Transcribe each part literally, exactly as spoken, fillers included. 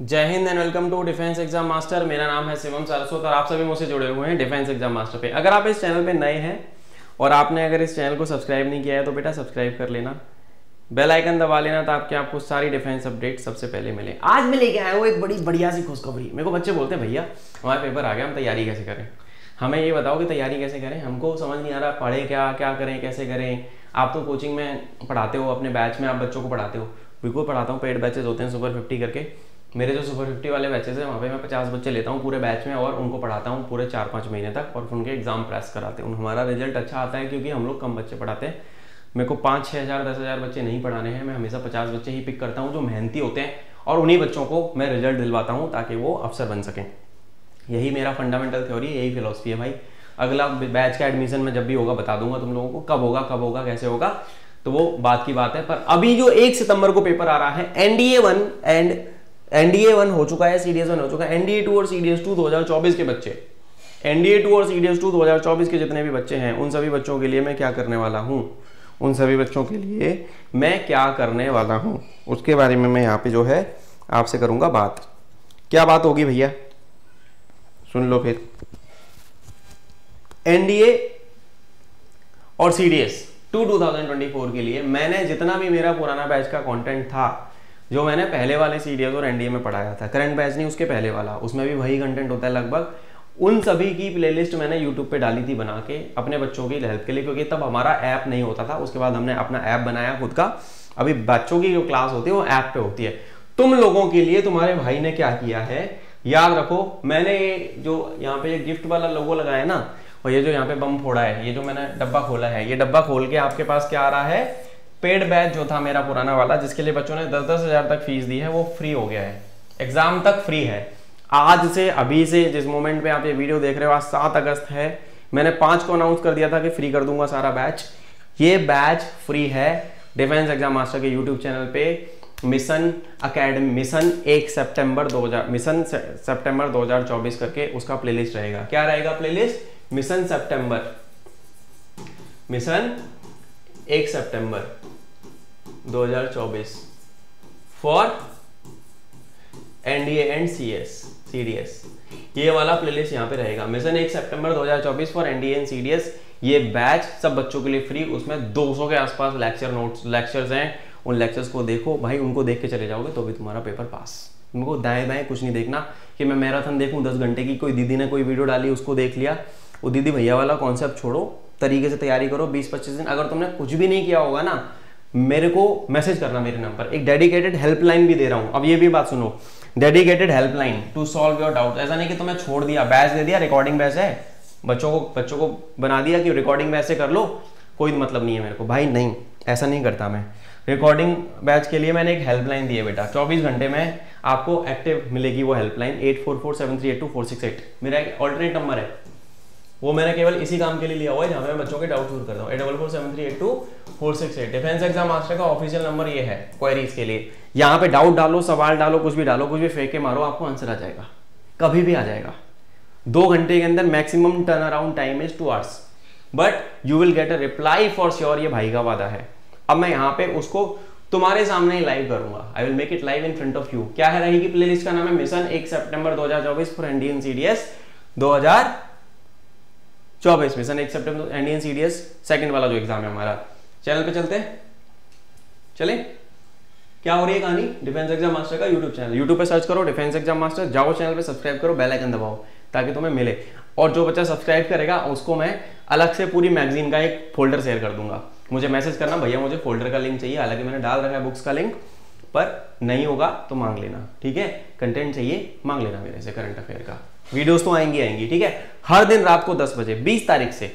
जय Hind and welcome to defence exam master. मेरा नाम है शिवम सारस्वत और आप सभी मुझसे जुड़े हुए हैं डिफेंस एग्जाम मास्टर पे। अगर आप इस चैनल पे नए हैं और आपने अगर इस चैनल को सब्सक्राइब नहीं किया है तो बेटा सब्सक्राइब कर लेना, बेल आइकन दबा लेना ताकि आपको सारी डिफेंस अपडेट सबसे पहले मिले। आज मैं लेके आया हूँ एक बड़ी बढ़िया सी खुशखबरी। मेरे को बच्चे बोलते हैं भैया हमारे पेपर आ गया, हम तैयारी कैसे करें, हमें ये बताओ कि तैयारी कैसे करें, हमको समझ नहीं आ रहा पढ़े क्या क्या करें कैसे करें। आप तो कोचिंग में पढ़ाते हो, अपने बैच में आप बच्चों को पढ़ाते हो, बिल्कुल पढ़ाता हूँ। पेड बैचेज होते हैं सुपर फिफ्टी करके। मेरे जो सुपर फिफ्टी वाले बैचेज हैं वहाँ पे मैं पचास बच्चे लेता हूँ पूरे बैच में और उनको पढ़ाता हूँ पूरे चार पाँच महीने तक और उनके एग्जाम प्रेस कराते हैं। हमारा रिजल्ट अच्छा आता है क्योंकि हम लोग कम बच्चे पढ़ाते हैं। मेरे को पाँच छः हज़ार दस हज़ार बच्चे नहीं पढ़ाने हैं, मैं हमेशा पचास बच्चे ही पिक करता हूँ जो मेहनती होते हैं और उन्हीं बच्चों को मैं रिजल्ट दिलवाता हूँ ताकि वो अफसर बन सकें। यही मेरा फंडामेंटल थ्योरी, यही फिलॉसफी है भाई। अगला बैच का एडमिशन में जब भी होगा बता दूंगा तुम लोगों को, कब होगा कब होगा कैसे होगा, तो वो बात की बात है। पर अभी जो एक सितंबर को पेपर आ रहा है NDA one and NDA one हो चुका है, सीडीएस वन हो चुका है, एनडीए टू और सीडीएस टू दो हज़ार चौबीस के बच्चे, एनडीए टू और सीडीएस टू दो हज़ार चौबीस के जितने भी बच्चे हैं उन सभी बच्चों के लिए मैं क्या करने वाला हूं उन सभी बच्चों के लिए मैं क्या करने वाला हूं उसके बारे में मैं यहाँ पे जो है आपसे करूंगा बात। क्या बात होगी भैया, सुन लो फिर। एनडीए और सीडीएस टू दो हज़ार चौबीस के लिए मैंने जितना भी मेरा पुराना बैच का कंटेंट था, जो मैंने पहले वाले सीडीएस और एनडीए में पढ़ाया था, करंट बैच नहीं उसके पहले वाला, उसमें भी वही कंटेंट होता है लगभग, उन सभी की प्लेलिस्ट मैंने यूट्यूब पे डाली थी बना के अपने बच्चों की हेल्प के लिए, क्योंकि तब हमारा ऐप नहीं होता था। उसके बाद हमने अपना ऐप बनाया खुद का। अभी बच्चों की जो क्लास होती है वो ऐप पे होती है। तुम लोगों के लिए तुम्हारे भाई ने क्या किया है याद रखो। मैंने जो यहाँ पे गिफ्ट वाला लोगो लगाया है ना, और ये जो यहाँ पे बम फोड़ा है, ये जो मैंने डब्बा खोला है, ये डब्बा खोल के आपके पास क्या आ रहा है, पेड बैच जो था मेरा पुराना वाला जिसके लिए बच्चों ने दस दस हजार तक फीस दी है वो फ्री हो गया है, एग्जाम तक फ्री है। आज से अभी से जिस मोमेंट पे आप ये वीडियो देख रहे हो, आज सात अगस्त है, मैंने पांच को अनाउंस कर दिया था कि फ्री कर दूंगा सारा बैच। ये बैच फ्री है डिफेंस एग्जाम मास्टर के यूट्यूब चैनल पे। मिशन अकेडमी, मिशन एक सितंबर दो हज़ार मिशन सितंबर दो हज़ार चौबीस करके उसका प्लेलिस्ट रहेगा। क्या रहेगा प्लेलिस्ट? मिशन सितंबर, मिशन एक सितंबर दो हज़ार चौबीस for NDA and CS CDS. ये वाला प्लेलिस्ट यहाँ पे रहेगा। मिशन एक सितंबर दो हज़ार चौबीस फॉर एनडीए एंड सीडीएस। ये बैच सब बच्चों के लिए फ्री। उसमें दो सौ के आसपास लेक्चर नोट्स लेक्चर्स हैं। उन लेक्चर्स को देखो भाई, उनको देख के चले जाओगे तो भी तुम्हारा पेपर पास। तुमको दाएं बाएं कुछ नहीं देखना कि मैं मैराथन देखूं दस घंटे की। कोई दीदी ने कोई वीडियो डाली उसको देख लिया, वो दीदी भैया वाला कॉन्सेप्ट छोड़ो, तरीके से तैयारी करो। बीस पच्चीस दिन अगर तुमने कुछ भी नहीं किया होगा ना, मेरे को मैसेज करना मेरे नंबर। एक डेडिकेटेड हेल्पलाइन भी दे रहा हूं। अब ये भी बात सुनो, dedicated helpline to solve your doubt. ऐसा नहीं कि तुम्हें छोड़ दिया, बैच दे दिया, रिकॉर्डिंग बैच है, बच्चों को बच्चों को बना दिया कि रिकॉर्डिंग बैच से कर लो, कोई मतलब नहीं है मेरे को भाई। नहीं, ऐसा नहीं करता मैं। रिकॉर्डिंग बैच के लिए मैंने एक हेल्पलाइन दी है बेटा, चौबीस घंटे में आपको एक्टिव मिलेगी वो helpline. Eight four four seven three eight two four six eight मेरा एक ऑल्टरनेट नंबर है, वो मैंने केवल इसी काम के लिए लिया हुआ है जहाँ पे मैं बच्चों के डाउट दूर करता हूँ। Eight double four seven three eight two four six eight defence exam master का ऑफिशियल नंबर ये है क्वेरीज के लिए। यहाँ पे डाउट डालो, सवाल डालो, कुछ भी डालो, कुछ भी फेंक के मारो, आपको आंसर आ जाएगा, कभी भी आ जाएगा। दो घंटे के अंदर maximum turn around time is two hours, but you will get a reply for sure. ये भाई का वादा है। अब मैं यहाँ पे उसको तुम्हारे सामने ही लाइव करूंगा। I will make it live in front of you. क्या है रहेगी प्लेलिस्ट का नाम है मिशन एक सितंबर दो हज़ार चौबीस फॉर एनडीए सीडीएस दो हज़ार चौबीस। मिशन एक सितंबर एनडीए सीडीएस सेकंड वाला जो एग्जाम है हमारा। चैनल पे चलते हैं, चले। क्या हो रही है कहानी? डिफेंस एग्जाम मास्टर का यूट्यूब चैनल, यूट्यूब पे सर्च करो डिफेंस एग्जाम मास्टर, जाओ चैनल पे सब्सक्राइब करो, बेल आइकन दबाओ ताकि तुम्हें मिले। और जो बच्चा सब्सक्राइब करेगा उसको मैं अलग से पूरी मैगजीन का एक फोल्डर शेयर कर दूंगा। मुझे मैसेज करना भैया मुझे फोल्डर का लिंक चाहिए, हालांकि मैंने डाल रखा है बुक्स का लिंक, पर नहीं होगा तो मांग लेना, ठीक है। कंटेंट चाहिए मांग लेना मेरे से, करंट अफेयर का। वीडियोस तो आएंगी आएंगी, ठीक है। हर दिन रात को दस बजे बीस तारीख से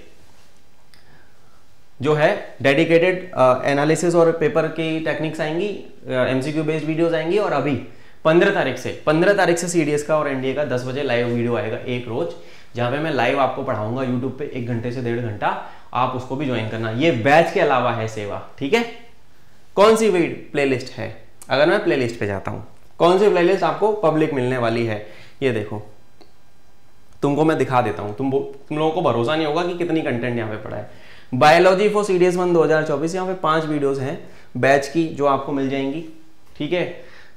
जो है डेडिकेटेड एनालिसिस और पेपर की टेक्निक्स आएंगी, एमसीक्यू बेस्ड वीडियोस आएंगी। और अभी पंद्रह तारीख से पंद्रह तारीख से सीडीएस का और एनडीए का दस बजे लाइव वीडियो आएगा एक रोज, जहां पे मैं लाइव आपको पढ़ाऊंगा यूट्यूब पे एक घंटे से डेढ़ घंटा। आप उसको भी ज्वाइन करना। ये बैच के अलावा है सेवा, ठीक है। कौन सी प्लेलिस्ट है? अगर मैं प्लेलिस्ट पे जाता हूं, कौन सी प्लेलिस्ट आपको पब्लिक मिलने वाली है, ये देखो, तुमको मैं दिखा देता हूं। तुम तुम लोगों को भरोसा नहीं होगा कि कितनी कंटेंट यहाँ पे पड़ा है। बायोलॉजी फॉर सीडीएस वन दो हज़ार चौबीस, यहाँ पे पांच वीडियोस हैं बैच की जो आपको मिल जाएंगी, ठीक है।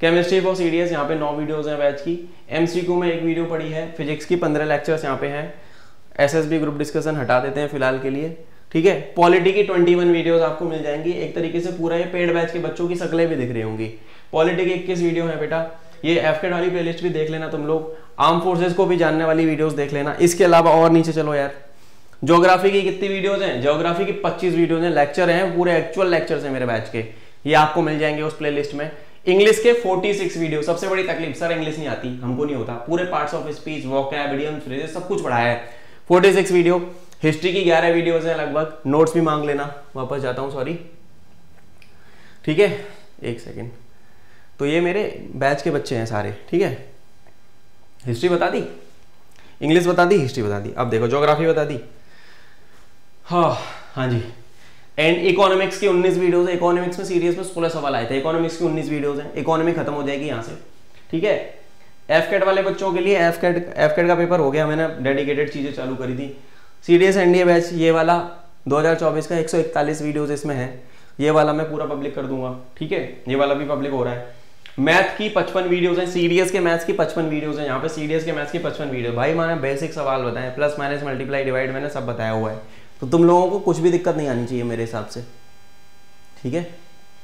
केमिस्ट्री फॉर सीडीएस यहाँ पे नौ वीडियोस हैं बैच की, एमसीक्यू में एक वीडियो पड़ी है, फिजिक्स की पंद्रह लेक्चर्स यहाँ पे हैं, एसएसबी ग्रुप डिस्कशन हटा देते हैं फिलहाल के लिए, ठीक है। पॉलिटी की इक्कीस वीडियोस आपको मिल जाएंगी, एक तरीके से पूरा ये पेड बैच के बच्चों की शक्लें भी दिख रही होंगी। पॉलिटी की इक्कीस वीडियो है बेटा, ये एफकेट वाली प्लेलिस्ट भी देख लेना तुम लोग, आर्म फोर्सेस को भी जानने वाली वीडियोस देख लेना। इसके अलावा और नीचे चलो यार, ज्योग्राफी की कितनी वीडियोस हैं, ज्योग्राफी की पच्चीस वीडियोस हैं, लेक्चर हैं, पूरे एक्चुअल लेक्चर्स हैं मेरे बैच के, ये आपको मिल जाएंगे उस प्लेलिस्ट में। इंग्लिश के छियालीस वीडियो, सबसे बड़ी तकलीफ सर इंग्लिश नहीं आती, हमको नहीं होता, पूरे parts of speech, vocab, idiom, phrases सब कुछ पढ़ाया है, छियालीस वीडियो। हिस्ट्री की ग्यारह वीडियोस हैं लगभग, नोट्स भी मांग लेना, वापस जाता हूं सॉरी, ठीक है एक सेकेंड। तो ये मेरे बैच के बच्चे हैं सारे, ठीक है। हिस्ट्री बता दी, इंग्लिश बता दी, हिस्ट्री बता दी, अब देखो ज्योग्राफी बता दी, हाँ हाँ जी। एंड इकोनॉमिक्स की उन्नीस वीडियोस है, इकोनॉमिक्स में सीरीज में सोलह सवाल आए थे, इकोनॉमिक्स की उन्नीस वीडियोस हैं, इकोनॉमिक खत्म हो जाएगी यहाँ से, ठीक है। एफकेट वाले बच्चों के लिए एफकेट एफकेट का पेपर हो गया, मैंने डेडिकेटेड चीजें चालू करी थी। सीडीएस एनडीए बैच ये वाला दो हज़ार चौबीस का एक सौ इकतालीस वीडियोस इसमें है, ये वाला मैं पूरा पब्लिक कर दूंगा, ठीक है, ये वाला भी पब्लिक हो रहा है। मैथ की पचपन वीडियोस हैं, सीडीएस के मैथ्स की पचपन वीडियोस हैं, यहाँ पे सीडीएस के मैथ्स की पचपन वीडियो, भाई मैंने बेसिक सवाल बताए, प्लस माइनस मल्टीप्लाई डिवाइड मैंने सब बताया हुआ है, तो तुम लोगों को कुछ भी दिक्कत नहीं आनी चाहिए मेरे हिसाब से, ठीक है।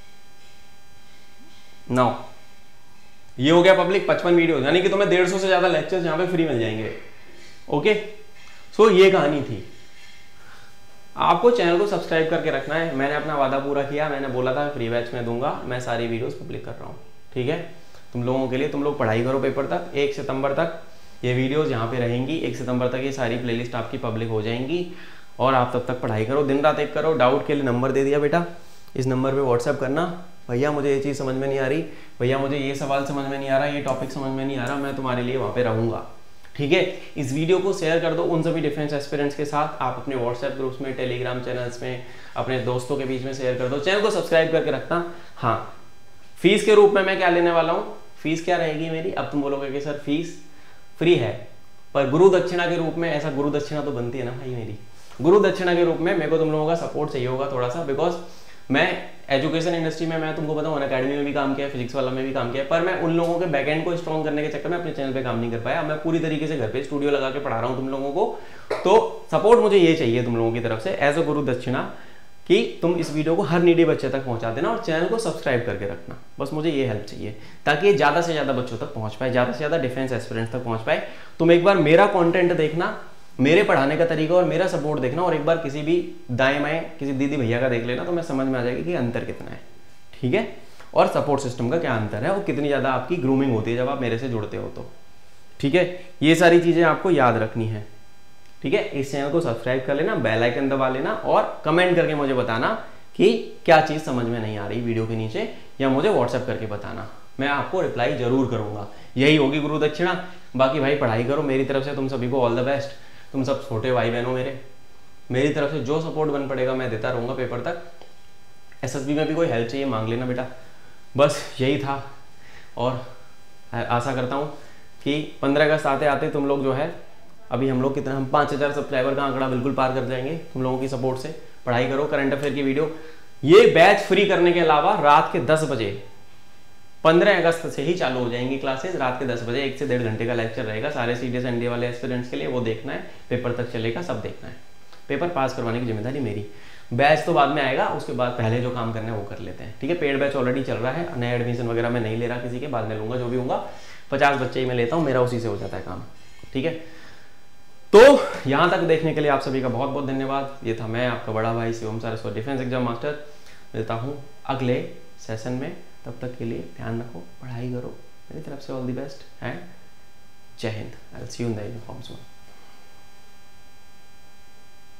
नाउ ये हो गया पब्लिक पचपन वीडियो, यानी कि तुम्हें डेढ़ सौ से ज्यादा लेक्चर्स यहाँ पे फ्री मिल जाएंगे, ओके। सो ये कहानी थी, आपको चैनल को सब्सक्राइब करके रखना है, मैंने अपना वादा पूरा किया, मैंने बोला था फ्री बैच में दूंगा, मैं सारी वीडियोस पब्लिक कर रहा हूँ, ठीक है। तुम लोगों के लिए, तुम लोग पढ़ाई करो पेपर तक, एक सितंबर तक ये वीडियोस यहाँ पे रहेंगी, एक सितंबर तक ये सारी प्लेलिस्ट आपकी पब्लिक हो जाएंगी, और आप तब तक पढ़ाई करो, दिन रात एक करो। डाउट के लिए नंबर दे दिया बेटा, इस नंबर पे व्हाट्सएप करना, भैया मुझे ये चीज़ समझ में नहीं आ रही, भैया मुझे ये सवाल समझ में नहीं आ रहा, ये टॉपिक समझ में नहीं आ रहा, मैं तुम्हारे लिए वहाँ पे रहूँगा, ठीक है। इस वीडियो को शेयर कर दो उन सभी डिफेंस एस्पिरेंट्स के साथ, आप अपने व्हाट्सएप ग्रुप्स में, टेलीग्राम चैनल्स में, अपने दोस्तों के बीच में शेयर कर दो। चैनल को सब्सक्राइब करके रखना। हाँ, फीस के रूप में मैं क्या लेने वाला हूँ, फीस क्या रहेगी मेरी, अब तुम बोलोगे कि सर फीस फ्री है, पर गुरु दक्षिणा के रूप में, ऐसा गुरु दक्षिणा तो बनती है ना भाई मेरी, गुरु दक्षिणा के रूप में मेरे को तुम लोगों का सपोर्ट चाहिए होगा थोड़ा सा, बिकॉज मैं एजुकेशन इंडस्ट्री में, मैं तुमको बताऊँ अकेडमी में भी काम किया है, फिजिक्स वाला में भी काम किया है, पर मैं उन लोगों के बैकएंड को स्ट्रॉन्ग करने के चक्कर में अपने चैनल पे काम नहीं कर पाया। मैं पूरी तरीके से घर पे स्टूडियो लगा के पढ़ा रहा हूँ तुम लोगों को, तो सपोर्ट मुझे ये चाहिए तुम लोगों की तरफ से एज अ गुरु दक्षिणा, कि तुम इस वीडियो को हर नीडी बच्चे तक पहुंचा देना और चैनल को सब्सक्राइब करके रखना, बस मुझे ये हेल्प चाहिए, ताकि ज़्यादा से ज़्यादा बच्चों तक पहुंच पाए, ज़्यादा से ज़्यादा डिफेंस एस्पिरेंट्स तक पहुंच पाए। तुम एक बार मेरा कंटेंट देखना, मेरे पढ़ाने का तरीका और मेरा सपोर्ट देखना, और एक बार किसी भी दाएं बाएं किसी दीदी भैया का देख लेना, तो मैं समझ में आ जाएगी कि अंतर कितना है, ठीक है, और सपोर्ट सिस्टम का क्या अंतर है, और कितनी ज़्यादा आपकी ग्रूमिंग होती है जब आप मेरे से जुड़ते हो तो, ठीक है। ये सारी चीज़ें आपको याद रखनी है, ठीक है। इस चैनल को सब्सक्राइब कर लेना, बेल आइकन दबा लेना, और कमेंट करके मुझे बताना कि क्या चीज़ समझ में नहीं आ रही वीडियो के नीचे, या मुझे व्हाट्सएप करके बताना, मैं आपको रिप्लाई जरूर करूंगा। यही होगी गुरु दक्षिणा। बाकी भाई पढ़ाई करो, मेरी तरफ से तुम सभी को ऑल द बेस्ट। तुम सब छोटे भाई बहनों मेरे, मेरी तरफ से जो सपोर्ट बन पड़ेगा मैं देता रहूँगा पेपर तक। एसएसबी में भी कोई हेल्प चाहिए मांग लेना बेटा। बस यही था, और आशा करता हूँ कि पंद्रह अगस्त आते आते तुम लोग जो है, अभी हम लोग कितना, हम पाँच हज़ार सब्सक्राइबर का आंकड़ा बिल्कुल पार कर जाएंगे तुम लोगों की सपोर्ट से। पढ़ाई करो, करंट अफेयर की वीडियो, ये बैच फ्री करने के अलावा रात के दस बजे पंद्रह अगस्त से ही चालू हो जाएंगी क्लासेस, रात के दस बजे एक से डेढ़ घंटे का लेक्चर रहेगा सारे सीडीएस एनडीए वाले एस्पिरेंट्स के लिए, वो देखना है, पेपर तक चलेगा, सब देखना है, पेपर पास करवाने की जिम्मेदारी मेरी। बैच तो बाद में आएगा, उसके बाद पहले जो काम करना है वो कर लेते हैं, ठीक है। पेड बैच ऑलरेडी चल रहा है, नए एडमिशन वगैरह मैं नहीं ले रहा किसी के, बाद में लूंगा जो भी होगा, पचास बच्चे ही मैं लेता हूँ, मेरा उसी से हो जाता है काम, ठीक है। तो यहाँ तक देखने के लिए आप सभी का बहुत बहुत धन्यवाद। ये था मैं आपका बड़ा भाई Shivam Saraswat, defence exam master. मिलता हूँ अगले सेशन में, तब तक के लिए ध्यान रखो, पढ़ाई करो, मेरी तरफ से ऑल द बेस्ट एंड जय Hind. I will see you in the uniform soon.